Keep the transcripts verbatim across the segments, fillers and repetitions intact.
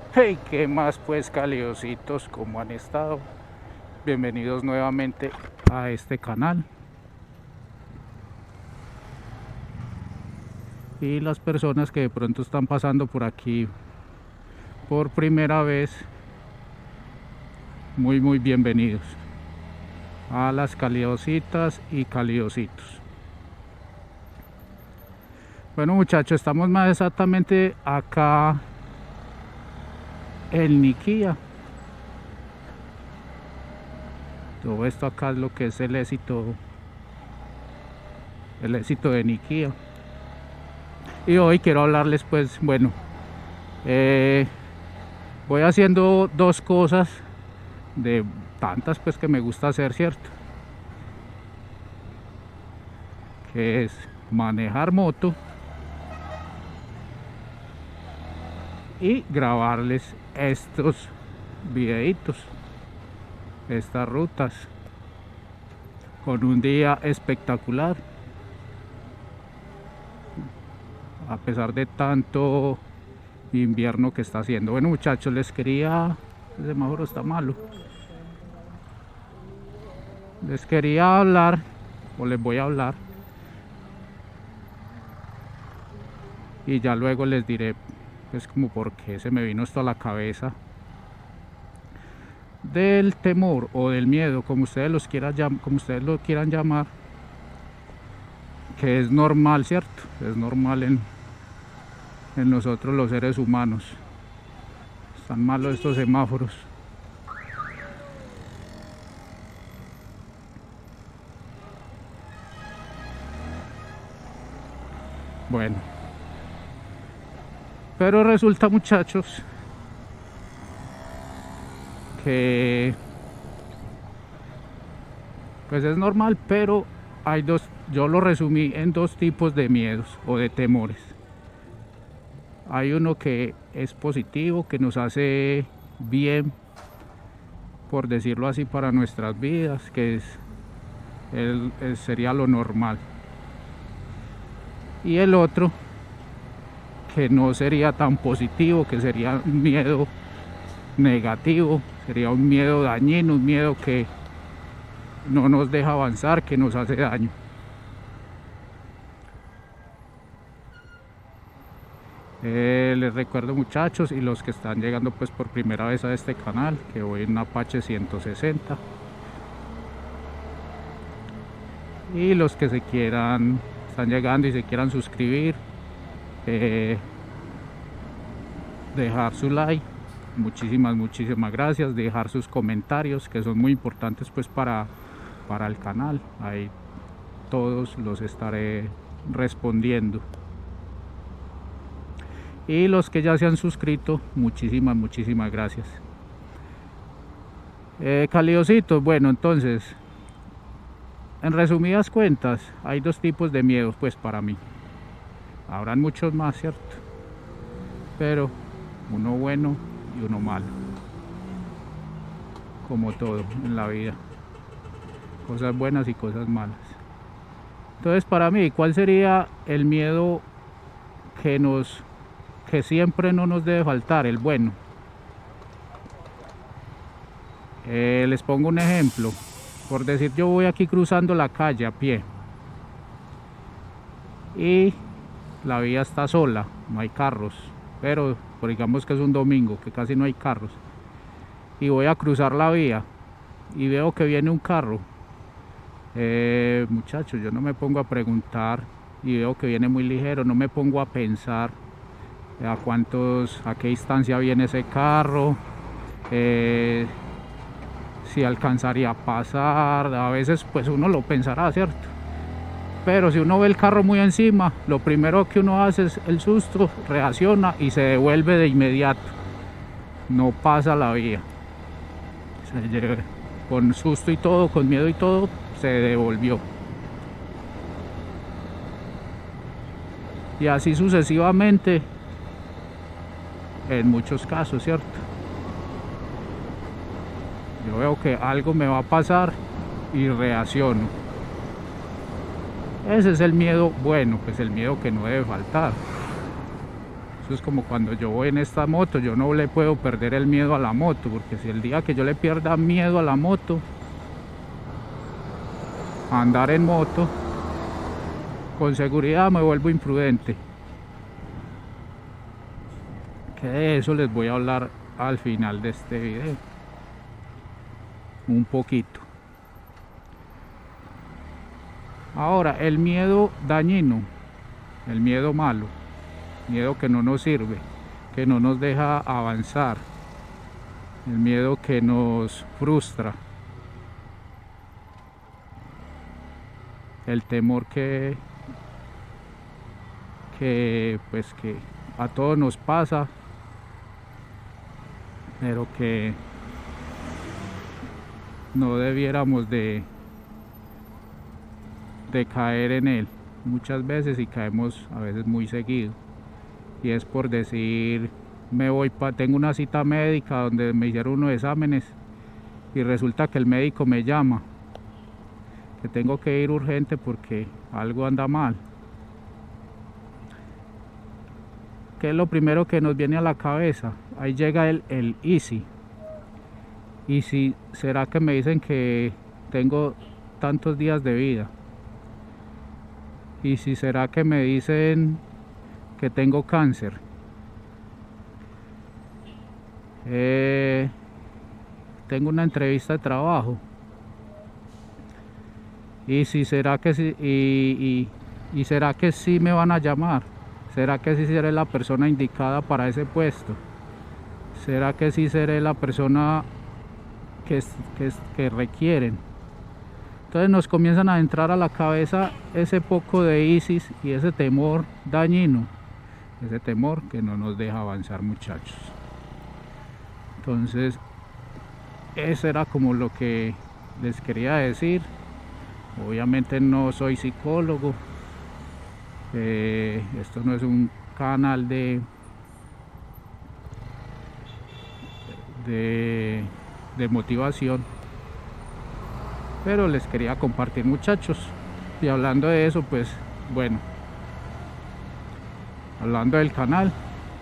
Hey, ¿qué más pues, caliositos? ¿Cómo han estado? Bienvenidos nuevamente a este canal. Y las personas que de pronto están pasando por aquí por primera vez, muy muy bienvenidos a las caliositas y caliositos. Bueno, muchachos, estamos más exactamente acá en Niquía. Todo esto acá es lo que es el éxito el éxito de Niquía. Y hoy quiero hablarles, pues, bueno, eh, voy haciendo dos cosas de tantas pues que me gusta hacer, cierto, que es manejar moto y grabarles estos videitos, estas rutas con un día espectacular a pesar de tanto invierno que está haciendo. Bueno, muchachos, les quería, el semáforo está malo, les quería hablar, o les voy a hablar, y ya luego les diré pues como por qué se me vino esto a la cabeza, del temor o del miedo, como ustedes los quieran llamar, como ustedes lo quieran llamar, que es normal, cierto, es normal en en nosotros los seres humanos. Están malos estos semáforos. Bueno, pero resulta, muchachos, que pues es normal, pero hay dos, yo lo resumí en dos tipos de miedos o de temores. Hay uno que es positivo, que nos hace bien, por decirlo así, para nuestras vidas, que es el, el sería lo normal. Y el otro, que no sería tan positivo, que sería un miedo negativo, sería un miedo dañino, un miedo que no nos deja avanzar, que nos hace daño. Eh, les recuerdo, muchachos, y los que están llegando pues por primera vez a este canal, que voy en Apache ciento sesenta, y los que se quieran, están llegando y se quieran suscribir, eh, dejar su like, muchísimas muchísimas gracias, dejar sus comentarios, que son muy importantes pues para, para el canal. Ahí todos los estaré respondiendo. Y los que ya se han suscrito, muchísimas, muchísimas gracias. Eh, caliositos, bueno, entonces, en resumidas cuentas, hay dos tipos de miedos, pues para mí. Habrán muchos más, ¿cierto? Pero uno bueno y uno malo. Como todo en la vida. Cosas buenas y cosas malas. Entonces, para mí, ¿cuál sería el miedo que nos... que siempre no nos debe faltar? El bueno. Eh, les pongo un ejemplo. Por decir, yo voy aquí cruzando la calle a pie y la vía está sola, no hay carros, pero por digamos que es un domingo, que casi no hay carros, y voy a cruzar la vía y veo que viene un carro. Eh, muchachos, yo no me pongo a preguntar, y veo que viene muy ligero, no me pongo a pensar a cuántos, a qué distancia viene ese carro, eh, si alcanzaría a pasar. A veces pues uno lo pensará, cierto, pero si uno ve el carro muy encima, lo primero que uno hace es el susto, reacciona y se devuelve de inmediato, no pasa la vía, se, con susto y todo, con miedo y todo, se devolvió. Y así sucesivamente en muchos casos, cierto. Yo veo que algo me va a pasar y reacciono. Ese es el miedo bueno, pues el miedo que no debe faltar. Eso es como cuando yo voy en esta moto, yo no le puedo perder el miedo a la moto, porque si el día que yo le pierda miedo a la moto, a andar en moto, con seguridad me vuelvo imprudente. Que de eso les voy a hablar al final de este video. Un poquito. Ahora, el miedo dañino, el miedo malo, miedo que no nos sirve, que no nos deja avanzar, el miedo que nos frustra, el temor que, que pues que a todos nos pasa, pero que no debiéramos de de caer en él muchas veces, y caemos a veces muy seguido, y es por decir, me voy pa, tengo una cita médica donde me hicieron unos exámenes y resulta que el médico me llama que tengo que ir urgente porque algo anda mal. ¿Qué es lo primero que nos viene a la cabeza? Ahí llega el, el Easy. Y si será que me dicen que tengo tantos días de vida, y si será que me dicen que tengo cáncer, eh, tengo una entrevista de trabajo, y si será que sí, y, y, y será que sí me van a llamar, será que sí seré la persona indicada para ese puesto, será que sí seré la persona que, que, que requieren. Entonces nos comienzan a entrar a la cabeza ese poco de ISIS y ese temor dañino, ese temor que no nos deja avanzar, muchachos. Entonces eso era como lo que les quería decir. Obviamente no soy psicólogo, eh, esto no es un canal de, de, de motivación, pero les quería compartir, muchachos. Y hablando de eso, pues bueno, hablando del canal,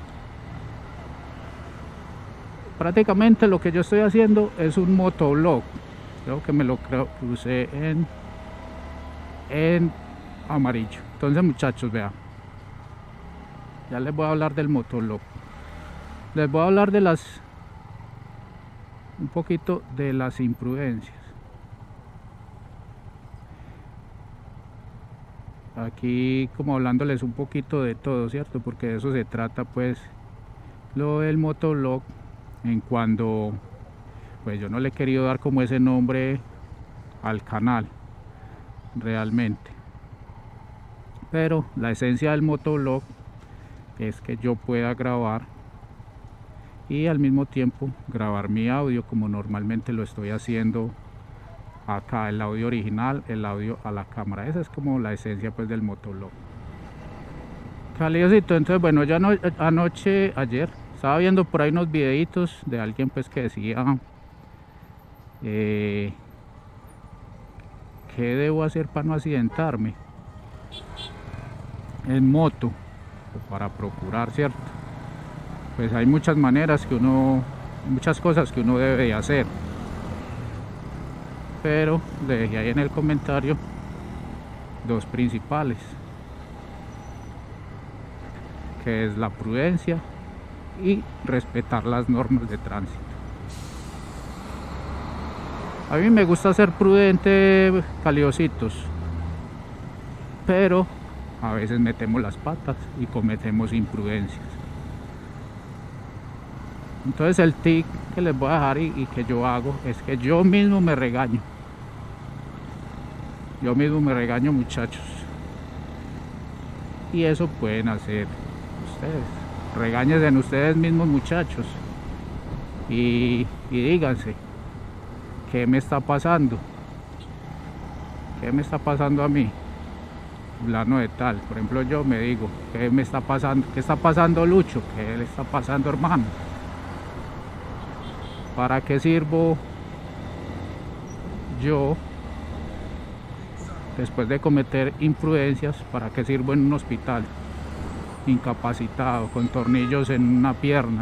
prácticamente lo que yo estoy haciendo es un motovlog. Creo que me lo crucé en en amarillo. Entonces, muchachos, vean, ya les voy a hablar del motovlog. Les voy a hablar de las un poquito de las imprudencias. Aquí como hablándoles un poquito de todo, ¿cierto? Porque de eso se trata, pues, lo del motovlog. En cuando, pues yo no le he querido dar como ese nombre al canal realmente, pero la esencia del motovlog es que yo pueda grabar y al mismo tiempo grabar mi audio como normalmente lo estoy haciendo acá, el audio original, el audio a la cámara. Esa es como la esencia, pues, del motovlog. Calidosito. Entonces, bueno, ya no, anoche, ayer, estaba viendo por ahí unos videitos de alguien, pues, que decía eh, ¿qué debo hacer para no accidentarme en moto? O para procurar, ¿cierto? Pues hay muchas maneras que uno, muchas cosas que uno debe de hacer. Pero le dejé ahí en el comentario dos principales, que es la prudencia y respetar las normas de tránsito. A mí me gusta ser prudente, caliositos, pero a veces metemos las patas y cometemos imprudencias. Entonces el tip que les voy a dejar y, y que yo hago es que yo mismo me regaño. Yo mismo me regaño, muchachos. Y eso pueden hacer ustedes. Regáñense en ustedes mismos, muchachos. Y, y díganse, ¿qué me está pasando? ¿Qué me está pasando a mí? Fulano de tal. Por ejemplo, yo me digo, ¿qué me está pasando? ¿Qué está pasando, Lucho? ¿Qué le está pasando, hermano? ¿Para qué sirvo yo después de cometer imprudencias? ¿Para qué sirvo en un hospital? incapacitado, con tornillos en una pierna.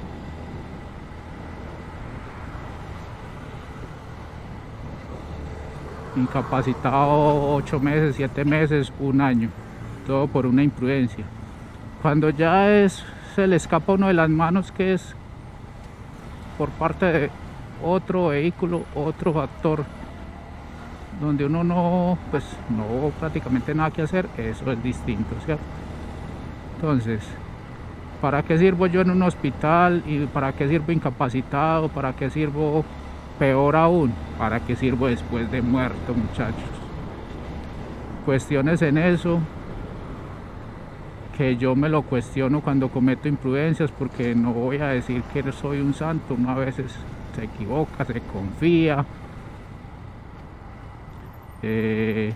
Incapacitado ocho meses, siete meses, un año, todo por una imprudencia. Cuando ya es, se le escapa a uno de las manos, que es por parte de otro vehículo, otro factor, donde uno no, pues no prácticamente nada que hacer, eso es distinto, ¿cierto? Entonces, ¿para qué sirvo yo en un hospital? ¿Y para qué sirvo incapacitado? ¿Para qué sirvo, peor aún, para qué sirvo después de muerto, muchachos? Cuestiones en eso que yo me lo cuestiono cuando cometo imprudencias, porque no voy a decir que soy un santo. Uno a veces se equivoca, se confía, eh,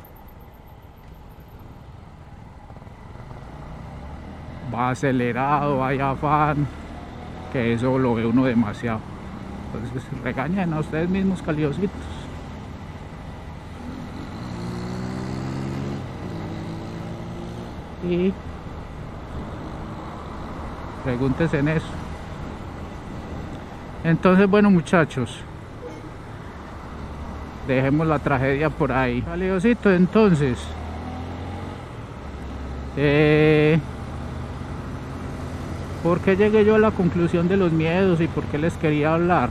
va acelerado, hay afán, que eso lo ve uno demasiado. Entonces regañen a ustedes mismos, caliositos. Y pregúntense en eso. Entonces, bueno, muchachos, dejemos la tragedia por ahí. Caliosito, entonces, eh, ¿por qué llegué yo a la conclusión de los miedos y por qué les quería hablar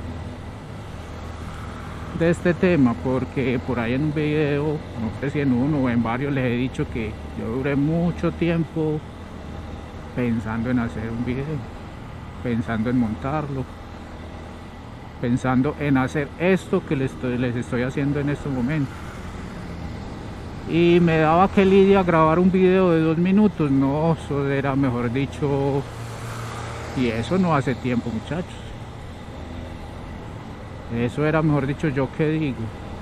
de este tema? Porque por ahí en un video, no sé si en uno o en varios, les he dicho que yo duré mucho tiempo pensando en hacer un video, pensando en montarlo, pensando en hacer esto que les estoy, les estoy haciendo en este momento. Y me daba que lidia grabar un video de dos minutos. No, eso era, mejor dicho, y eso no hace tiempo, muchachos. Eso era, mejor dicho, yo qué digo.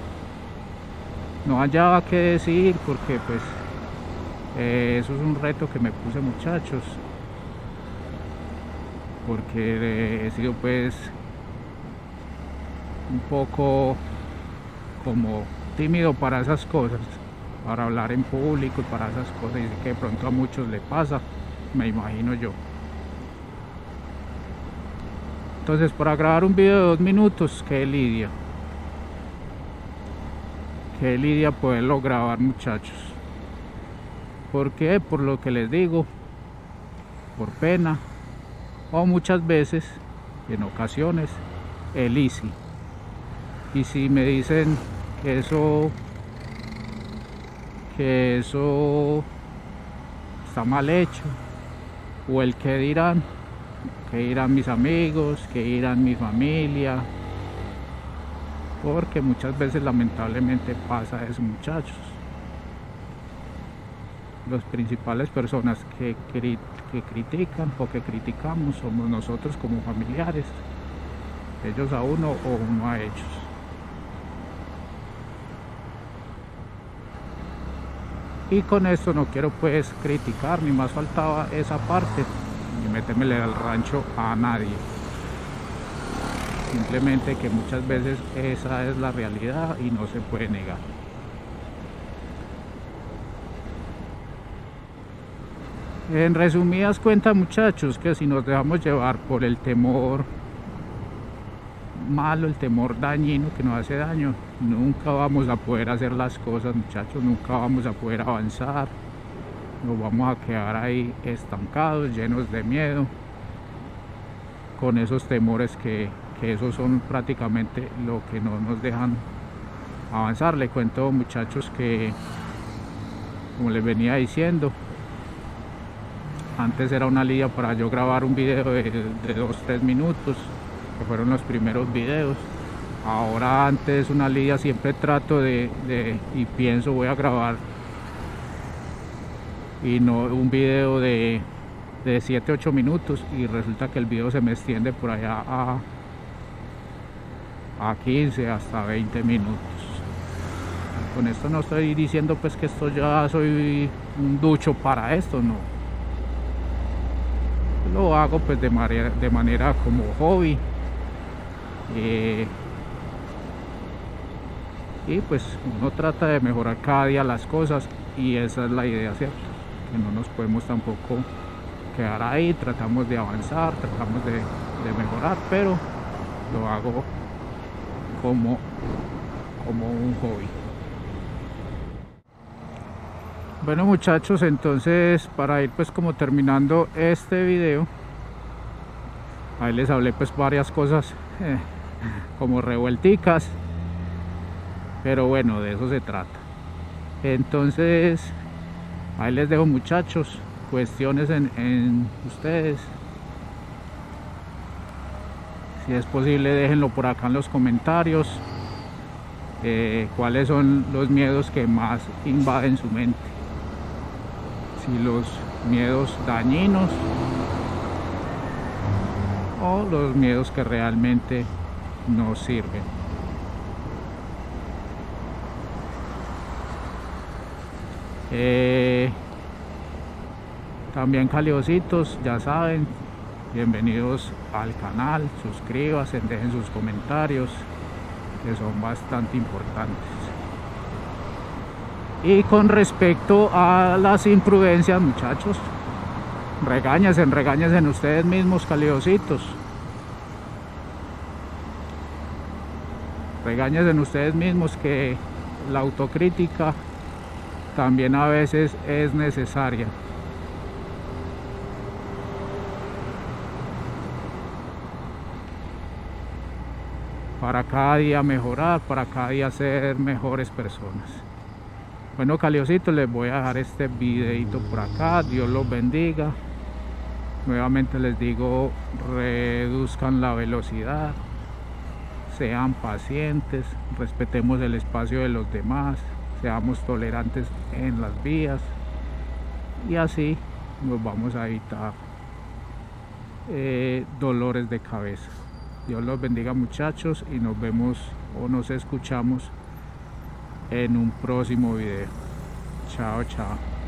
No hallaba qué decir, porque pues eh, eso es un reto que me puse, muchachos, porque he sido pues un poco como tímido para esas cosas, para hablar en público y para esas cosas, y sé que de pronto a muchos les pasa, me imagino yo. Entonces, para grabar un video de dos minutos, qué lidia, qué lidia poderlo grabar, muchachos. ¿Por qué? Por lo que les digo, por pena, o muchas veces, en ocasiones, el easy. Y si me dicen que eso, que eso está mal hecho, o el que dirán, que dirán mis amigos, que dirán mi familia, porque muchas veces lamentablemente pasa eso, muchachos. Las principales personas que, que, que critican o que criticamos somos nosotros como familiares, ellos a uno o uno a ellos. Y con esto no quiero pues criticar, ni más faltaba esa parte, ni metérmele al rancho a nadie. Simplemente que muchas veces esa es la realidad y no se puede negar. En resumidas cuentas, muchachos, que si nos dejamos llevar por el temor malo, el temor dañino que nos hace daño, nunca vamos a poder hacer las cosas, muchachos, nunca vamos a poder avanzar, nos vamos a quedar ahí estancados, llenos de miedo, con esos temores que, que esos son prácticamente lo que no nos dejan avanzar. Les cuento, muchachos, que como les venía diciendo, antes era una lidia para yo grabar un video de, de dos tres minutos, que fueron los primeros videos. Ahora antes una lidia siempre trato de, de y pienso voy a grabar y no un video de, de siete ocho minutos, y resulta que el video se me extiende por allá a, a quince hasta veinte minutos. Con esto no estoy diciendo pues que esto ya soy un ducho para esto, no. Lo hago pues de manera, de manera como hobby, eh, y pues uno trata de mejorar cada día las cosas, y esa es la idea, ¿cierto? Que no nos podemos tampoco quedar ahí, tratamos de avanzar, tratamos de, de mejorar, pero lo hago como, como un hobby. Bueno muchachos, entonces para ir pues como terminando este video, ahí les hablé pues varias cosas eh, como revuelticas, pero bueno, de eso se trata. Entonces ahí les dejo muchachos, cuestiones en, en ustedes, si es posible déjenlo por acá en los comentarios, eh, cuáles son los miedos que más invaden su mente, si los miedos dañinos o los miedos que realmente nos sirven. Eh, también caliositos, ya saben, bienvenidos al canal, suscríbanse, dejen sus comentarios que son bastante importantes. Y con respecto a las imprudencias muchachos, regáñense, regáñense en ustedes mismos, caliositos. Regáñense en ustedes mismos, que la autocrítica también a veces es necesaria. Para cada día mejorar, para cada día ser mejores personas. Bueno caliositos, les voy a dejar este videito por acá. Dios los bendiga. Nuevamente les digo, reduzcan la velocidad, sean pacientes, respetemos el espacio de los demás, seamos tolerantes en las vías, y así nos vamos a evitar eh, dolores de cabeza. Dios los bendiga muchachos, y nos vemos o nos escuchamos en un próximo video. Chao, chao.